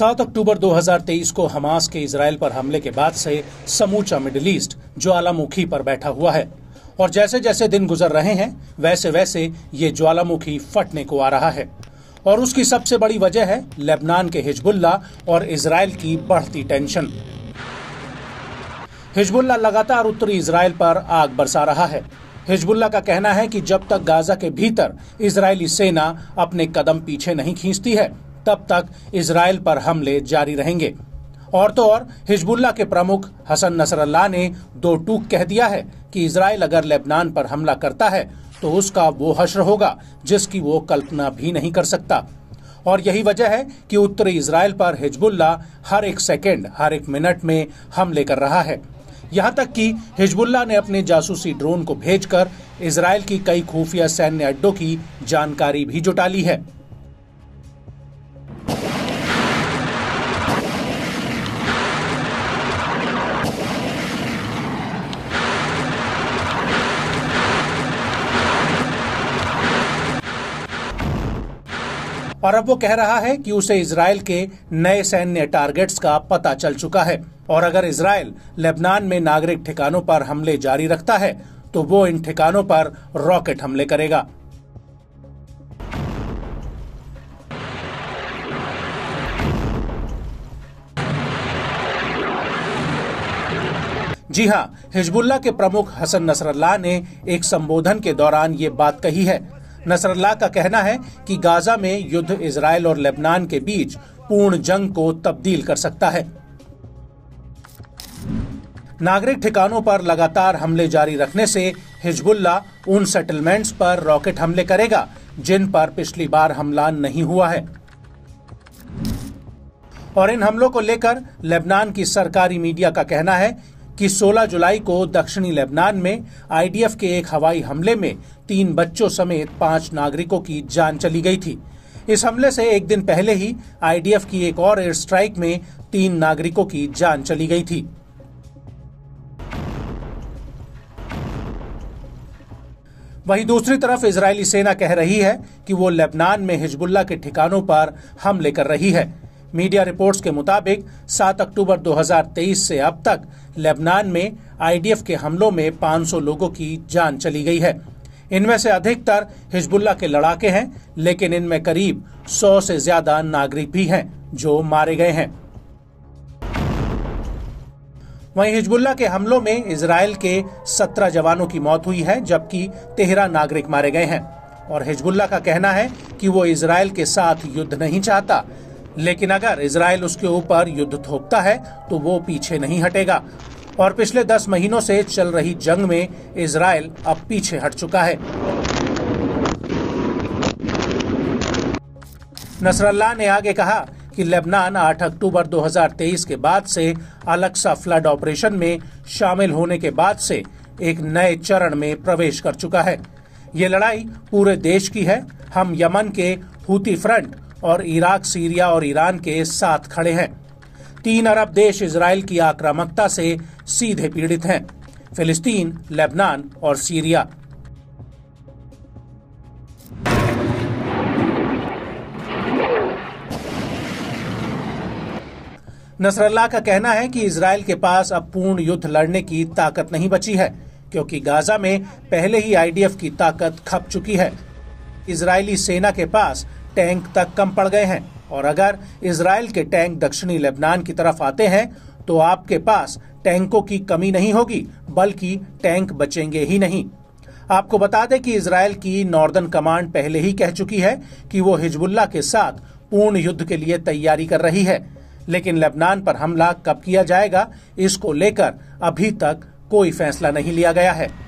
7 अक्टूबर 2023 को हमास के इजराइल पर हमले के बाद से समूचा मिडिल ईस्ट ज्वालामुखी पर बैठा हुआ है और जैसे जैसे दिन गुजर रहे हैं वैसे वैसे ये ज्वालामुखी फटने को आ रहा है। और उसकी सबसे बड़ी वजह है लेबनान के हिजबुल्ला और इजराइल की बढ़ती टेंशन। हिजबुल्ला लगातार उत्तरी इजराइल पर आग बरसा रहा है। हिजबुल्ला का कहना है कि जब तक गाजा के भीतर इजरायली सेना अपने कदम पीछे नहीं खींचती है तब तक इजराइल पर हमले जारी रहेंगे। और तो और हिजबुल्ला के प्रमुख हसन नसरल्लाह ने दो टूक कह दिया है कि इजराइल अगर लेबनान पर हमला करता है तो उसका वो हश्र होगा जिसकी वो कल्पना भी नहीं कर सकता। और यही वजह है कि उत्तरी इजराइल पर हिजबुल्ला हर एक सेकेंड हर एक मिनट में हमले कर रहा है। यहाँ तक कि हिजबुल्ला ने अपने जासूसी ड्रोन को भेजकर इजराइल की कई खुफिया सैन्य अड्डों की जानकारी भी जुटा ली है। और अब वो कह रहा है कि उसे इजराइल के नए सैन्य टारगेट्स का पता चल चुका है और अगर इजराइल लेबनान में नागरिक ठिकानों पर हमले जारी रखता है तो वो इन ठिकानों पर रॉकेट हमले करेगा। जी हां, हिजबुल्ला के प्रमुख हसन नसरल्लाह ने एक संबोधन के दौरान ये बात कही है। नसरल्लाह का कहना है कि गाजा में युद्ध इजराइल और लेबनान के बीच पूर्ण जंग को तब्दील कर सकता है। नागरिक ठिकानों पर लगातार हमले जारी रखने से हिजबुल्ला उन सेटलमेंट्स पर रॉकेट हमले करेगा जिन पर पिछली बार हमला नहीं हुआ है। और इन हमलों को लेकर लेबनान की सरकारी मीडिया का कहना है कि 16 जुलाई को दक्षिणी लेबनान में आईडीएफ के एक हवाई हमले में 3 बच्चों समेत 5 नागरिकों की जान चली गई थी। इस हमले से एक दिन पहले ही आईडीएफ की एक और एयर स्ट्राइक में 3 नागरिकों की जान चली गई थी। वहीं दूसरी तरफ इजरायली सेना कह रही है कि वो लेबनान में हिजबुल्ला के ठिकानों पर हमले कर रही है। मीडिया रिपोर्ट्स के मुताबिक 7 अक्टूबर 2023 से अब तक लेबनान में आईडीएफ के हमलों में 500 लोगों की जान चली गई है। इनमें से अधिकतर हिजबुल्ला के लड़ाके हैं, लेकिन इनमें करीब 100 से ज्यादा नागरिक भी हैं जो मारे गए हैं। वहीं हिजबुल्ला के हमलों में इजराइल के 17 जवानों की मौत हुई है जबकि 13 नागरिक मारे गए हैं। और हिजबुल्ला का कहना है कि वो इजराइल के साथ युद्ध नहीं चाहता, लेकिन अगर इजराइल उसके ऊपर युद्ध थोपता है तो वो पीछे नहीं हटेगा। और पिछले 10 महीनों से चल रही जंग में इजराइल अब पीछे हट चुका है। नसरल्लाह ने आगे कहा कि लेबनान 8 अक्टूबर 2023 के बाद से अलक्सा फ्लड ऑपरेशन में शामिल होने के बाद से एक नए चरण में प्रवेश कर चुका है। ये लड़ाई पूरे देश की है। हम यमन के हूती फ्रंट और इराक, सीरिया और ईरान के साथ खड़े हैं। 3 अरब देश इजराइल की आक्रामकता से सीधे पीड़ित हैं: फिलिस्तीन, लेबनान और सीरिया। नसरल्लाह का कहना है कि इजराइल के पास अब पूर्ण युद्ध लड़ने की ताकत नहीं बची है क्योंकि गाजा में पहले ही आईडीएफ की ताकत खप चुकी है। इजरायली सेना के पास टैंक तक कम पड़ गए हैं और अगर इजराइल के टैंक दक्षिणी लेबनान की तरफ आते हैं तो आपके पास टैंकों की कमी नहीं होगी बल्कि टैंक बचेंगे ही नहीं। आपको बता दें कि इजराइल की नॉर्दर्न कमांड पहले ही कह चुकी है कि वो हिजबुल्ला के साथ पूर्ण युद्ध के लिए तैयारी कर रही है, लेकिन लेबनान पर हमला कब किया जाएगा इसको लेकर अभी तक कोई फैसला नहीं लिया गया है।